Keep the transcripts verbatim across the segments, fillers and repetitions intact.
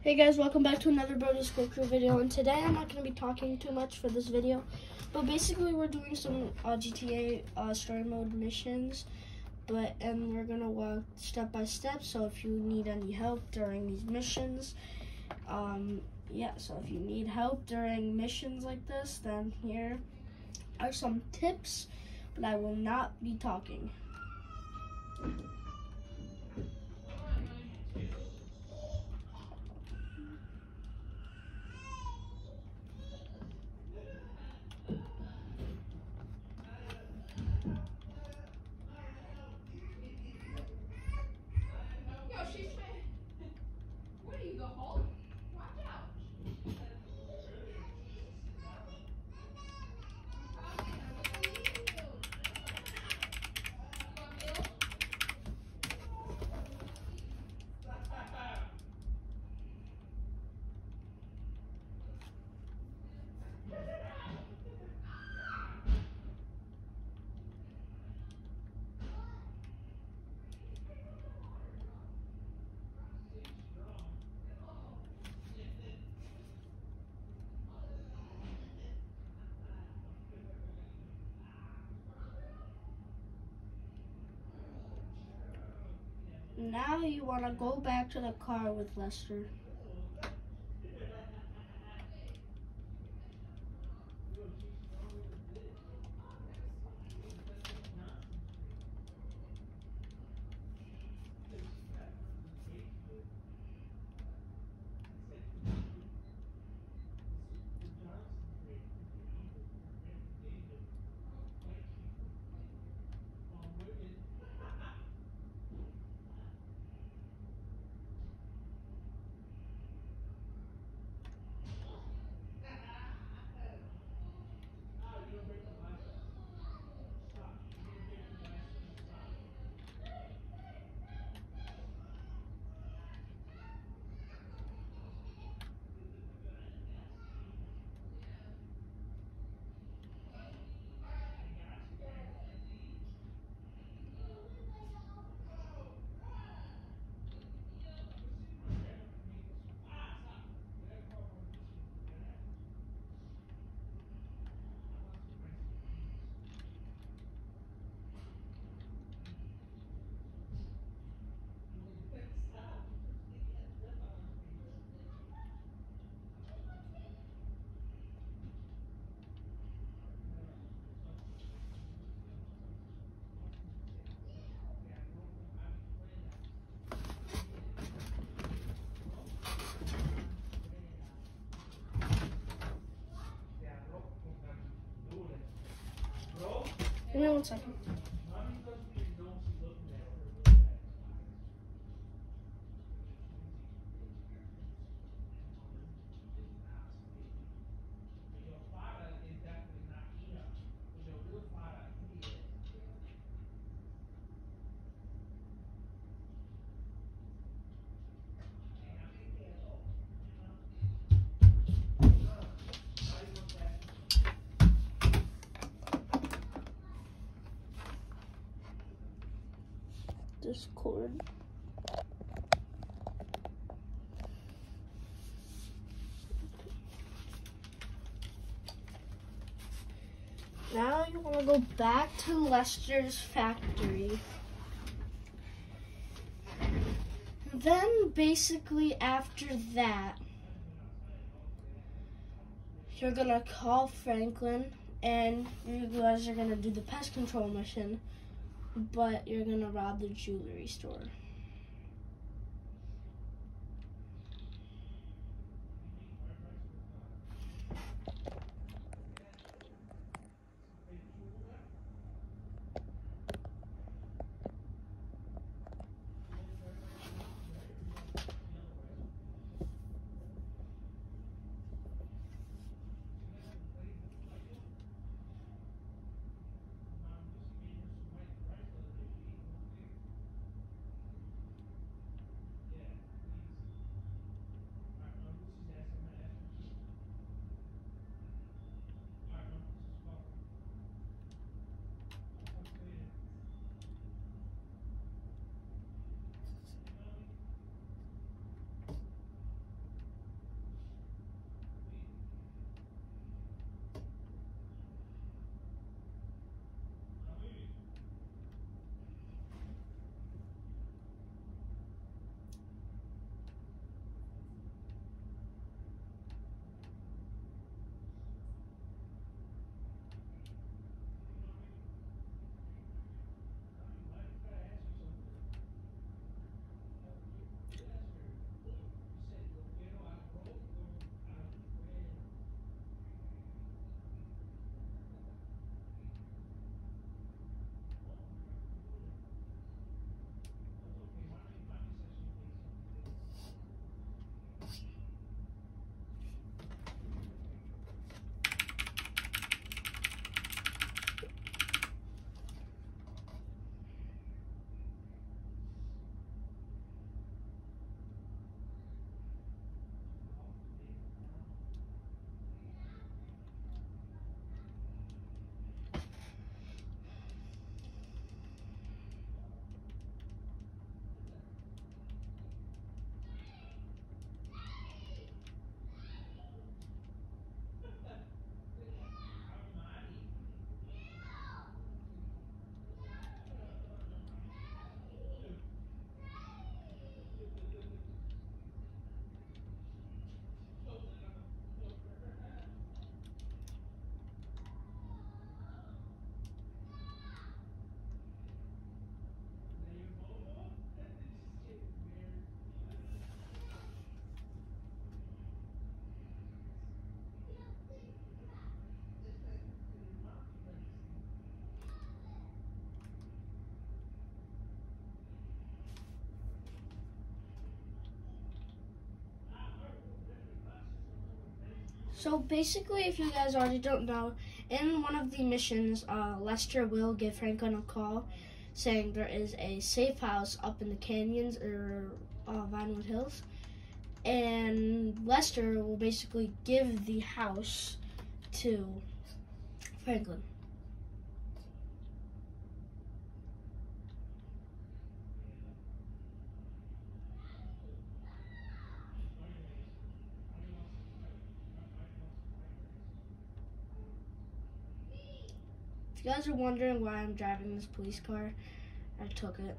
Hey guys, welcome back to another Bro to School Crew video, and today I'm not going to be talking too much for this video, but basically we're doing some uh, G T A uh, story mode missions, but and we're going to walk step by step, so if you need any help during these missions, um, yeah, so if you need help during missions like this, then here are some tips, but I will not be talking. Now you want to go back to the car with Lester. Give me one second. Discord. Now you want to go back to Lester's factory. Then basically after that, you're gonna call Franklin and you guys are gonna do the pest control mission, but you're gonna rob the jewelry store. So basically, if you guys already don't know, in one of the missions, uh, Lester will give Franklin a call saying there is a safe house up in the canyons or uh, Vinewood Hills. And Lester will basically give the house to Franklin. If you guys are wondering why I'm driving this police car, I took it.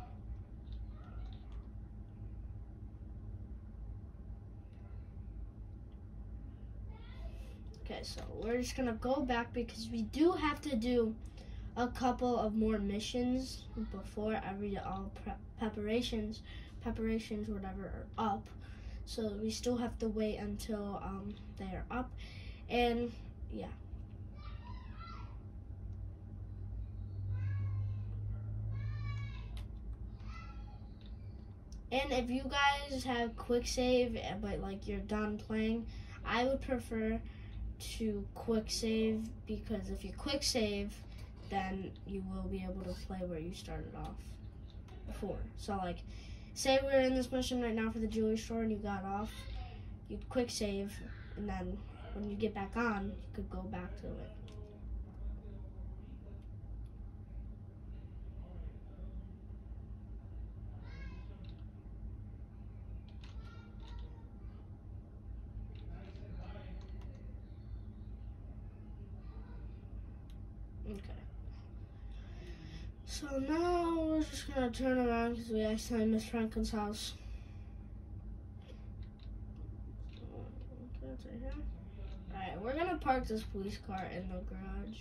Okay, so we're just gonna go back because we do have to do a couple of more missions before every all pre preparations, preparations, whatever, are up. So we still have to wait until um, they are up, and yeah. And if you guys have quick save, but like you're done playing, I would prefer to quick save, because if you quick save, then you will be able to play where you started off before. So like, say we're in this mission right now for the jewelry store and you got off, you'd quick save, and then when you get back on, you could go back to it. Okay. So now we're just gonna turn around because we accidentally missed Franklin's house. Alright, we're gonna park this police car in the garage.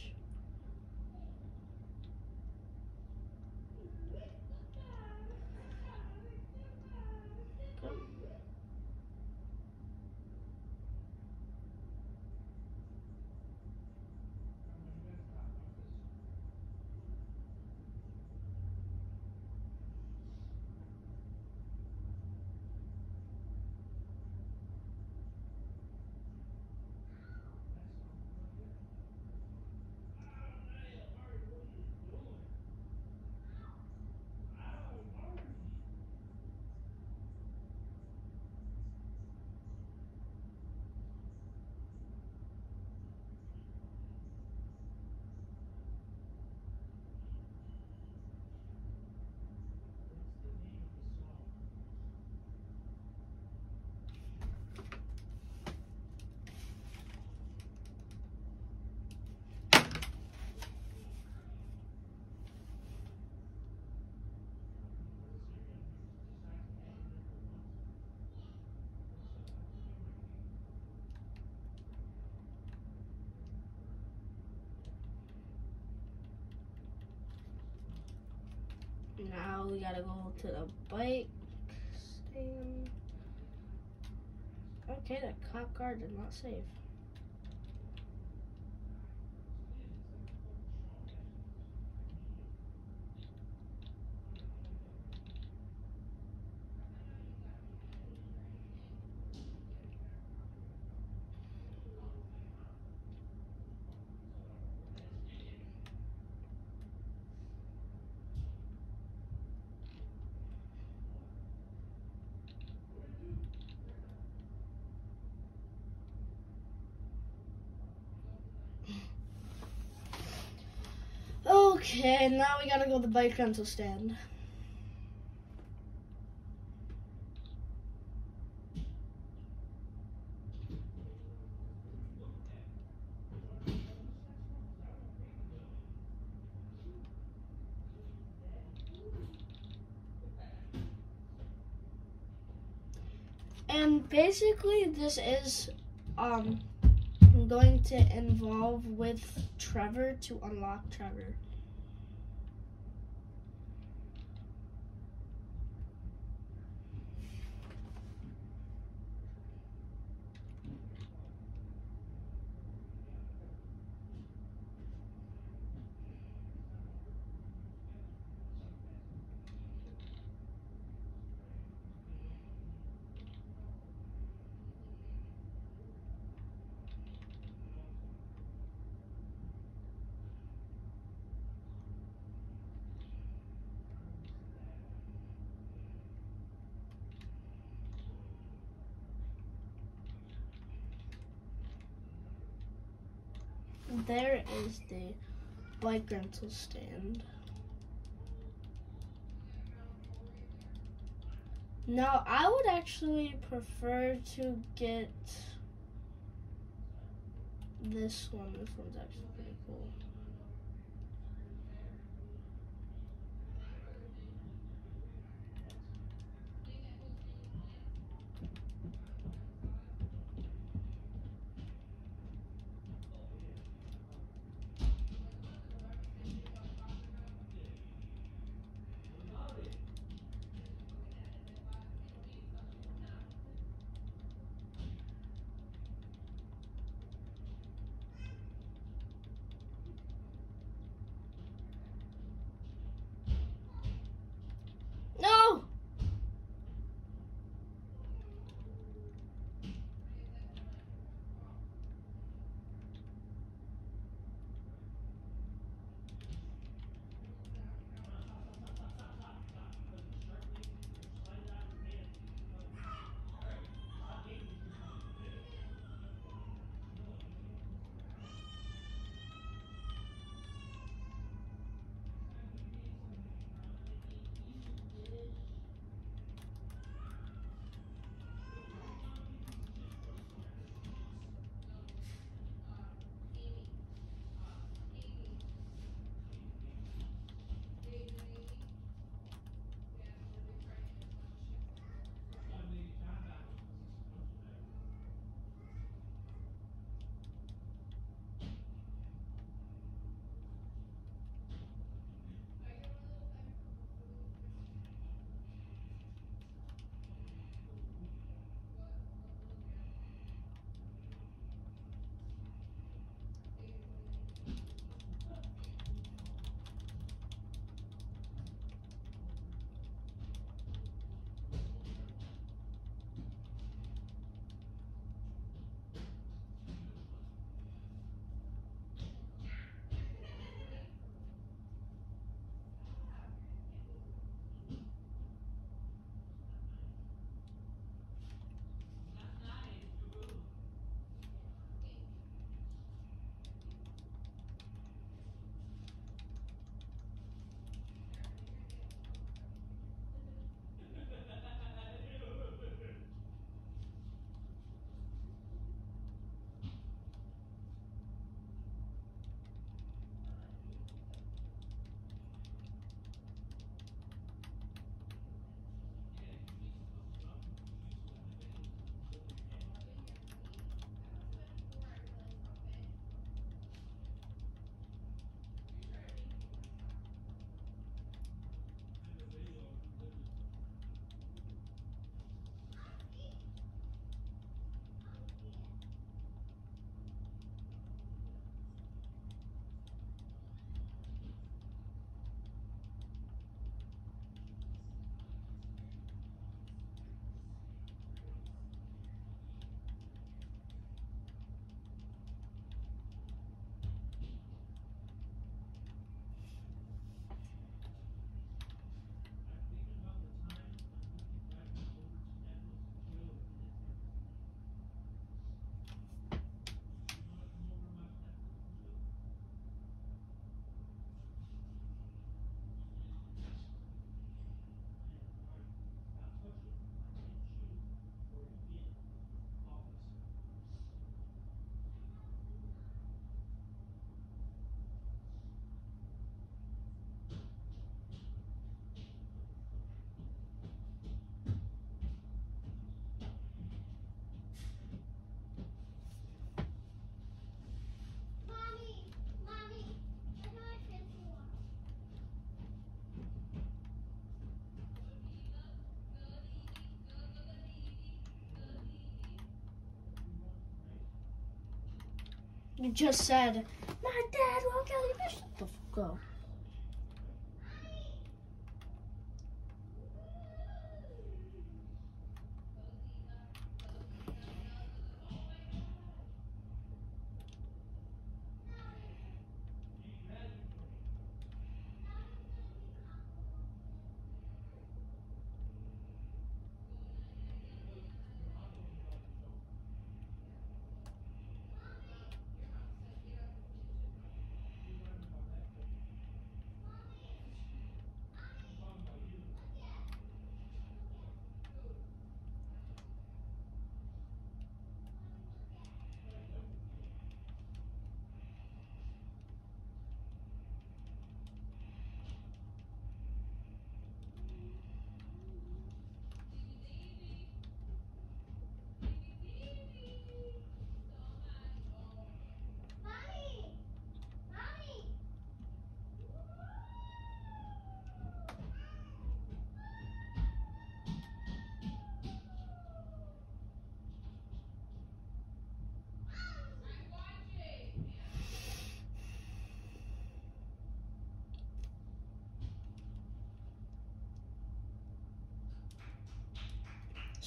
Now we gotta go to the bike stand. Okay, that cop car did not save. Okay, now we gotta go to the bike rental stand. And basically this is um going to involve with Trevor to unlock Trevor. there is the bike rental stand. Now, I would actually prefer to get this one. This one's actually pretty cool. No! You just said, my dad won't kill you. Shut the fuck up.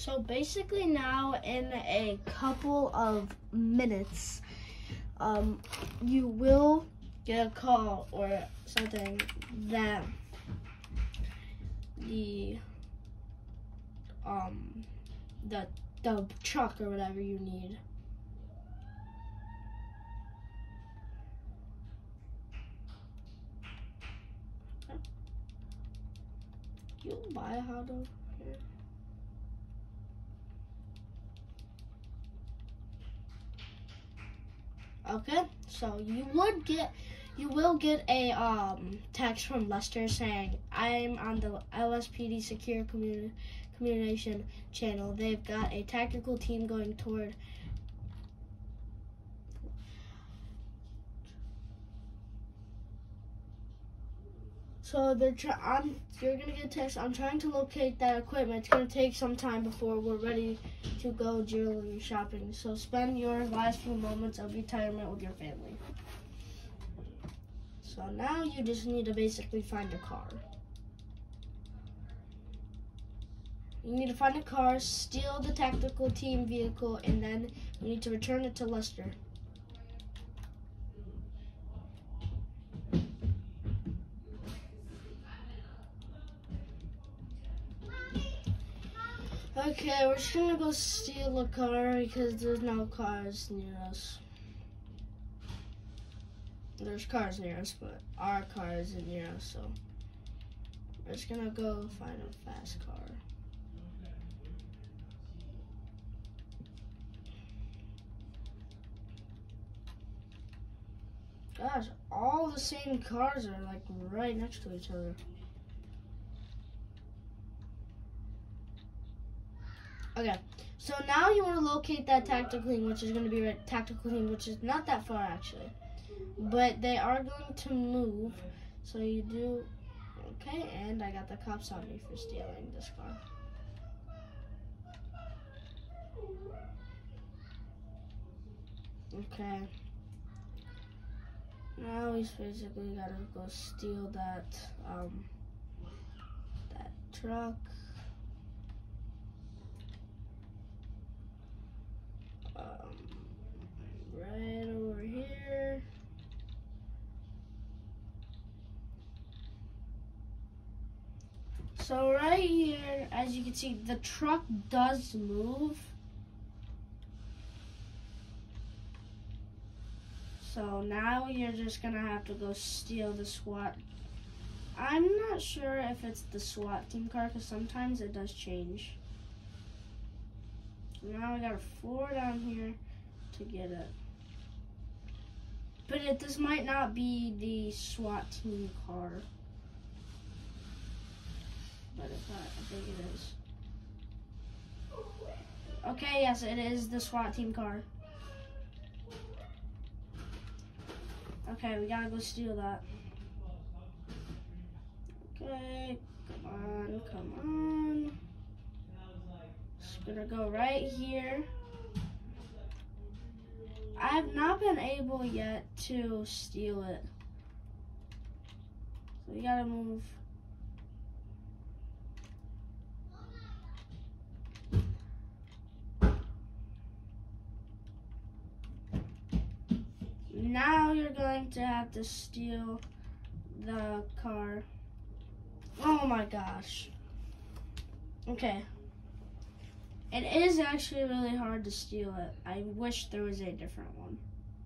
So basically now in a couple of minutes, um, you will get a call or something that the um the the truck or whatever you need. You buy a hot dog here? Okay, so you would get, you will get a um, text from Lester saying, I'm on the L S P D Secure Communi- Communication Channel. They've got a tactical team going toward So they're try- I'm, you're gonna get a text. I'm trying to locate that equipment. It's gonna take some time before we're ready to go jewelry shopping. So spend your last few moments of retirement with your family. So now you just need to basically find a car. You need to find a car, steal the tactical team vehicle, and then you need to return it to Lester. Okay, we're just gonna go steal a car because there's no cars near us. There's cars near us, but our car isn't near us, so we're just gonna go find a fast car. Gosh, all the same cars are like right next to each other. Okay, so now you want to locate that tactical team, which is going to be right, tactical team, which is not that far actually, but they are going to move. So you do okay, and I got the cops on me for stealing this car. Okay. Now he's basically got to go steal that um that truck. Um, right over here. So right here, as you can see, the truck does move. So now you're just gonna have to go steal the SWAT. I'm not sure if it's the SWAT team car, because sometimes it does change. Now we gotta floor down here to get it. But it, this might not be the SWAT team car. But if I, I think it is. Okay, yes, it is the SWAT team car. Okay, we gotta go steal that. Okay, come on, come on. Just gonna go right here. I have not been able yet to steal it. So we gotta move. Now you're going to have to steal the car. Oh my gosh. Okay. It is actually really hard to steal it. I wish there was a different one.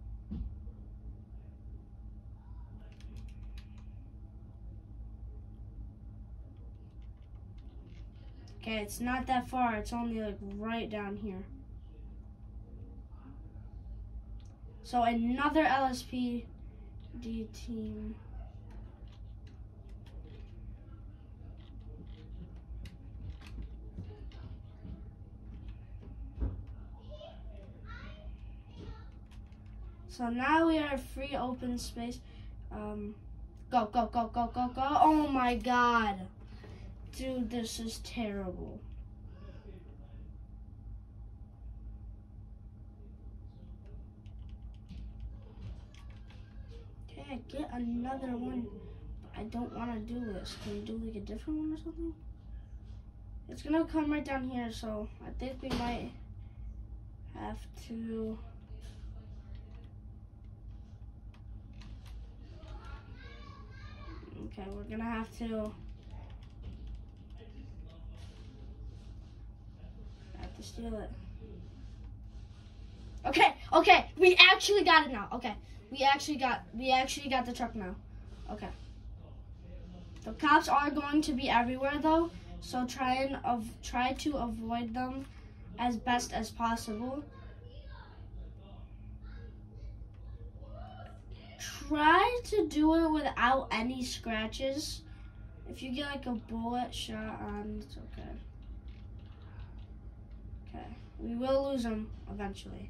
Okay, it's not that far. It's only like right down here. So another L S P D team. So now we are free open space. Um, go, go, go, go, go, go. Oh my God. Dude, this is terrible. Okay, I get another one. I don't want to do this. Can we do like a different one or something? It's gonna come right down here, so I think we might have to. Okay, we're gonna have to. Have to steal it. Okay, okay, we actually got it now. Okay, we actually got, we actually got the truck now. Okay. The cops are going to be everywhere though, so try and of try to avoid them as best as possible. Try to do it without any scratches. If you get like a bullet shot on, it's okay. Okay, we will lose them eventually.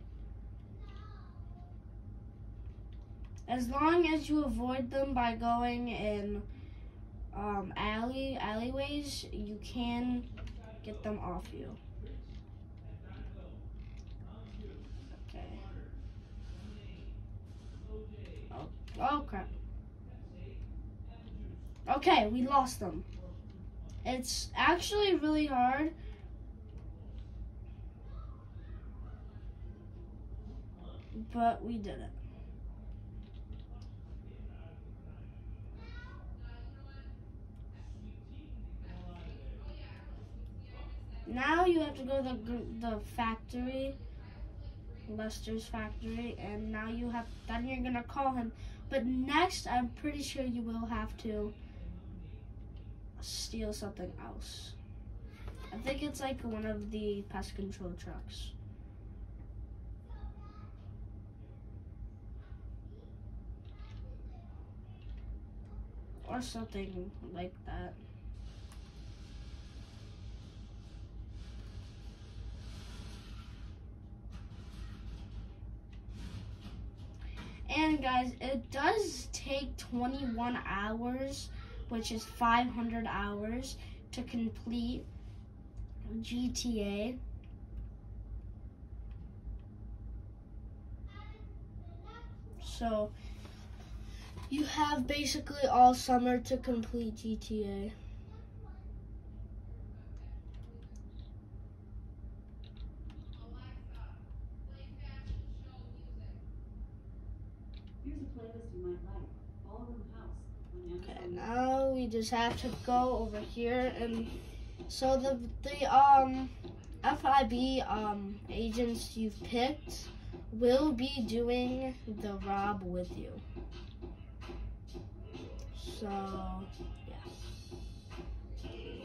As long as you avoid them by going in um, alley alleyways, you can get them off you. Okay. Oh, oh crap. Okay, we lost them. It's actually really hard. But we did it. Now you have to go to the, the factory, Lester's factory, and now you have, then you're gonna call him. But next, I'm pretty sure you will have to steal something else. I think it's like one of the pest control trucks. Or something like that. And guys, it does take twenty-one hours, which is five hundred hours, to complete G T A. So you have basically all summer to complete G T A. Okay, now we just have to go over here, and so the the um F I B um agents you've picked will be doing the rob with you. So yeah.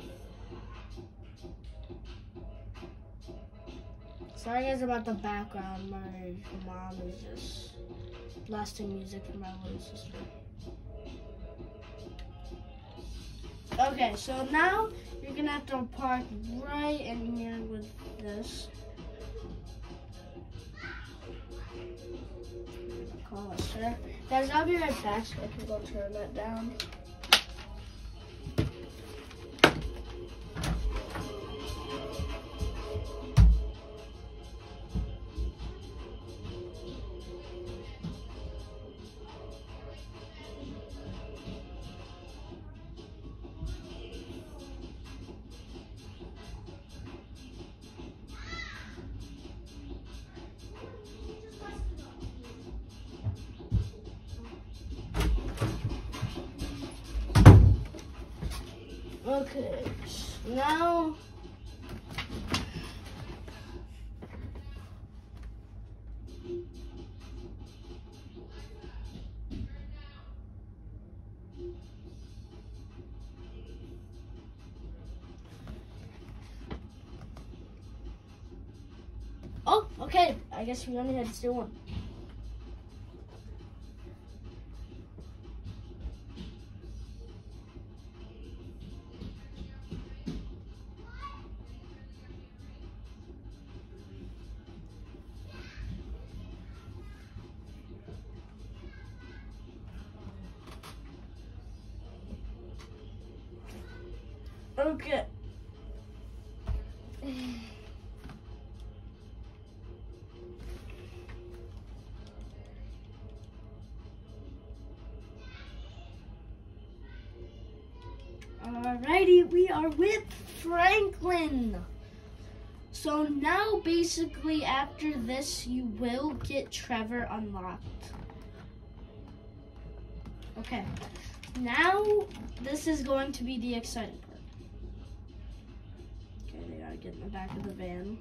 Sorry guys about the background. My mom is just blasting music for my little sister. Okay, so now you're gonna have to park right in here with this. Call us, sir. Guys, I'll be right back so I can go turn that down. Okay, now oh, okay, I guess we only had to do one. Okay. All Alrighty, we are with Franklin. So now basically after this, you will get Trevor unlocked. Okay, now this is going to be the exciting part. Okay, they gotta get in the back of the van.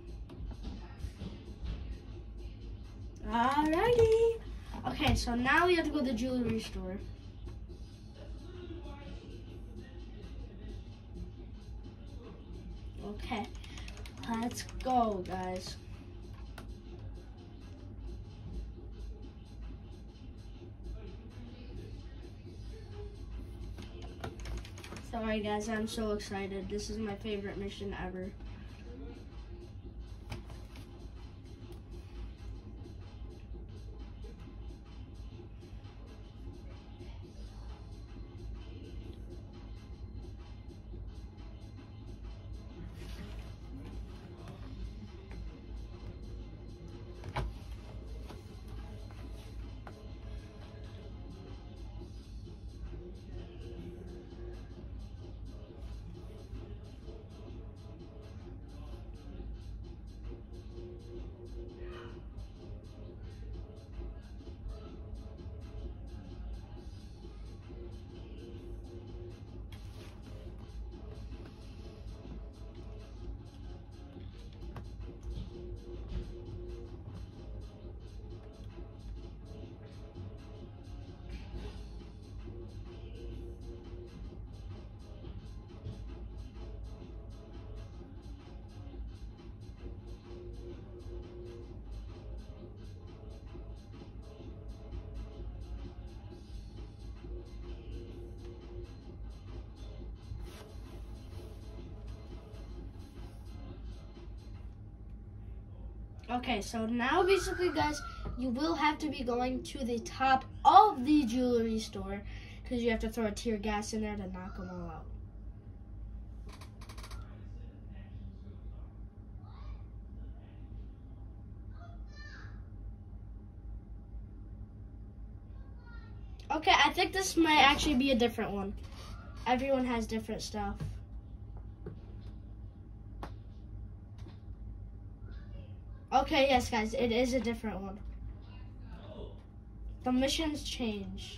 Alrighty. Okay, so now we have to go to the jewelry store. Okay, let's go, guys. Sorry, guys, I'm so excited. This is my favorite mission ever. Okay, so now basically, guys, you will have to be going to the top of the jewelry store because you have to throw a tear gas in there to knock them all out. Okay, I think this might actually be a different one. Everyone has different stuff. Okay, yes, guys, it is a different one. The missions change.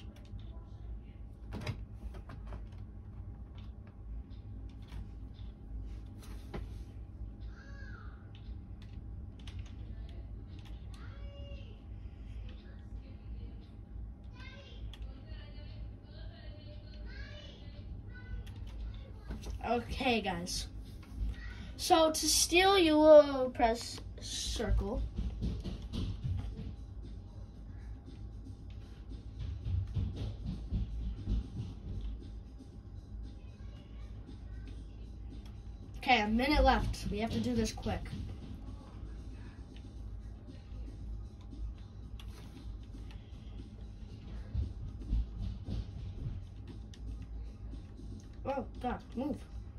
Okay, guys. So to steal, you will press circle. Okay, a minute left. We have to do this quick. Oh, God, move.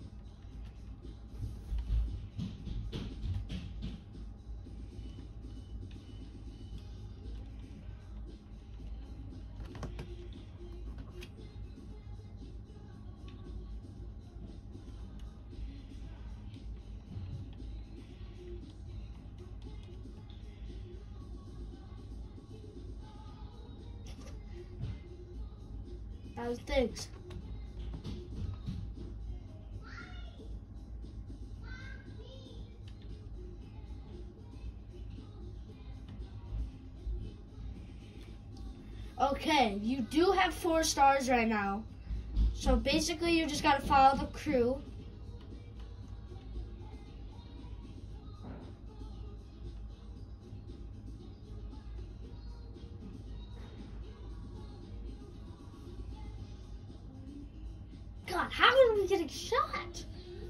How's things? Okay, you do have four stars right now. So basically you just gotta follow the crew. God, how are we getting shot?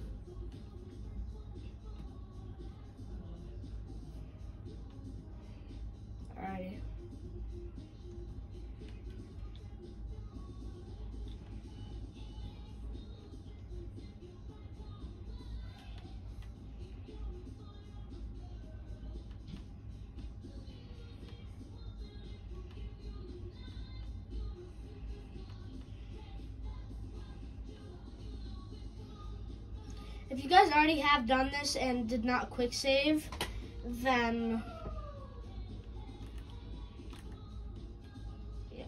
Alrighty. if you guys already have done this and did not quick save, then yeah.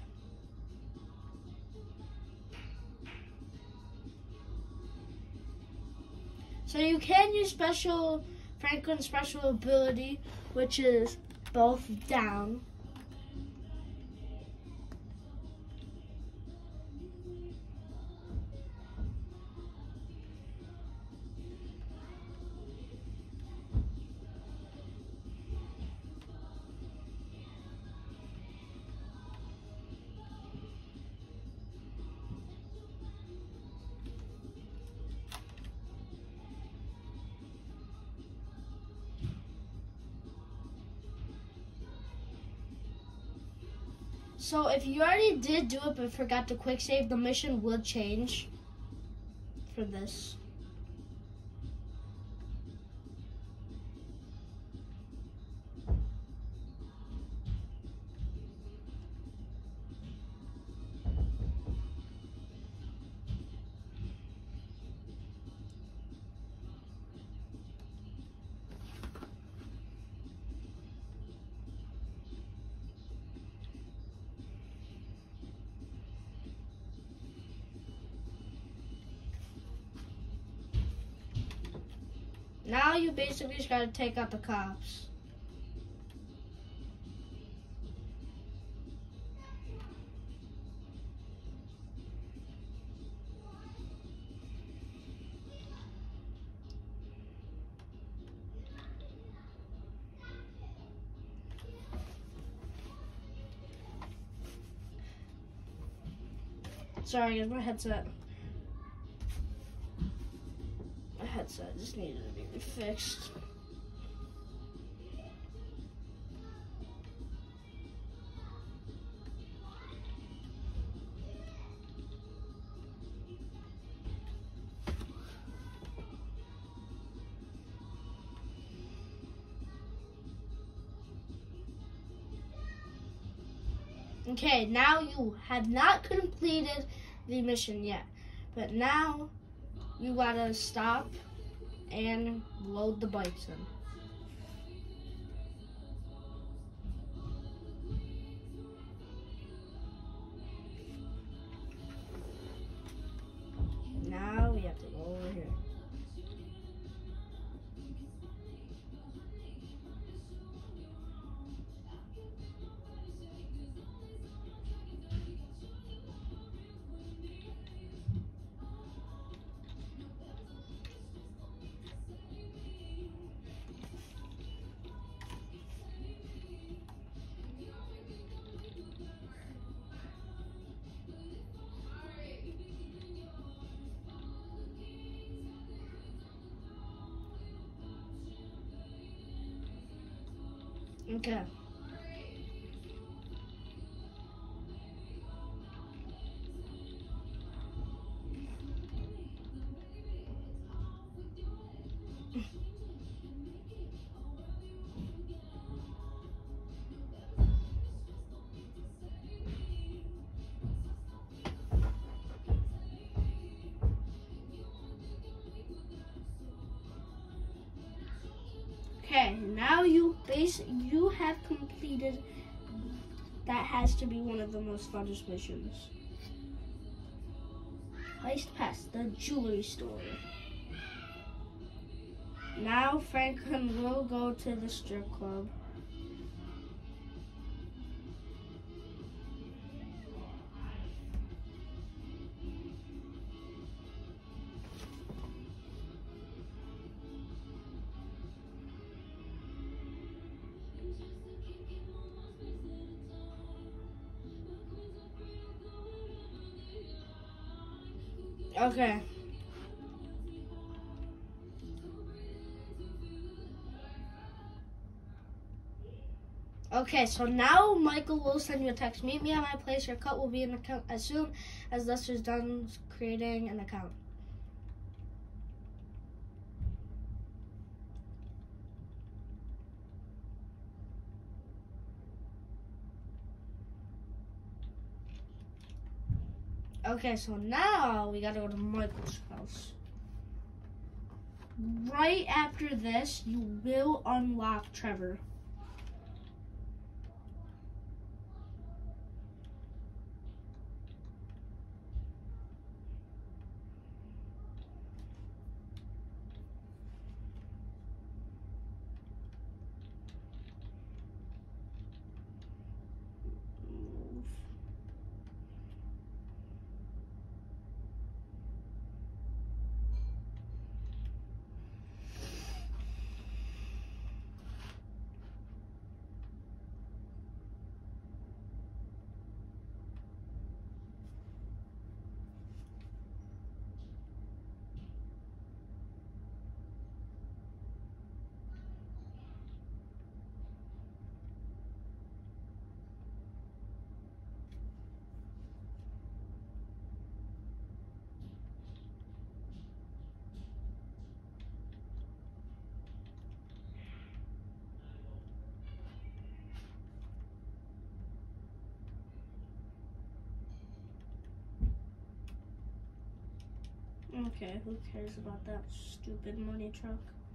So you can use special Franklin's special ability, which is both down. So if you already did do it but forgot to quick save, the mission will change for this. Now you basically just gotta take out the cops. Sorry guys, my headset. My headset just needed to be fixed. Okay, now you have not completed the mission yet, but now you gotta stop and load the bikes in. Now we have to go over here. Okay. Okay, now you base you have completed. That has to be one of the most funnest missions. Heist past the jewelry store. Now Franklin will go to the strip club. Okay. Okay, so now Michael will send you a text. Meet me at my place. Your cut will be in the account as soon as Lester's done creating an account. Okay, so now we gotta go to Michael's house. right after this, you will unlock Trevor. Okay, who cares about that stupid money truck?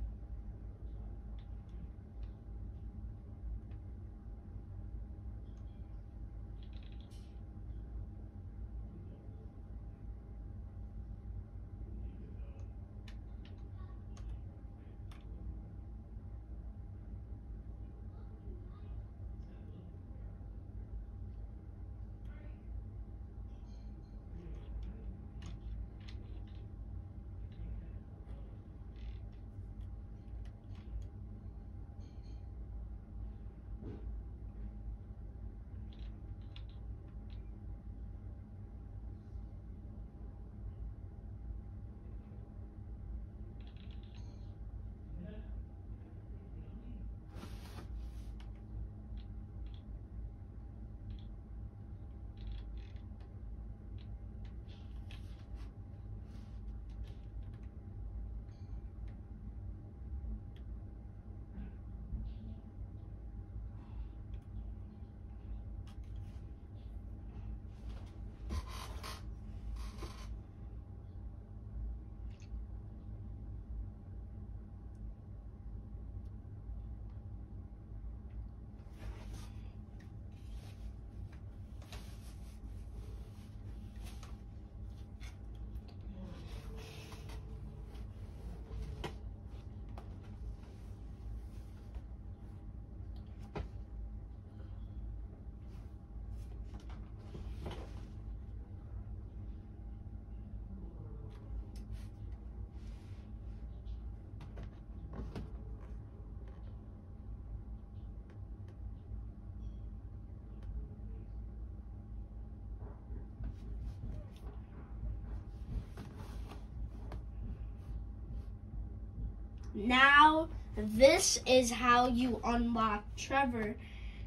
Now, this is how you unlock Trevor.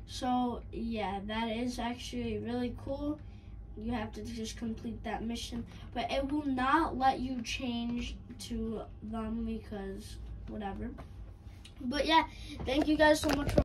So, yeah, that is actually really cool. You have to just complete that mission. But it will not let you change to them because whatever. But, yeah, thank you guys so much for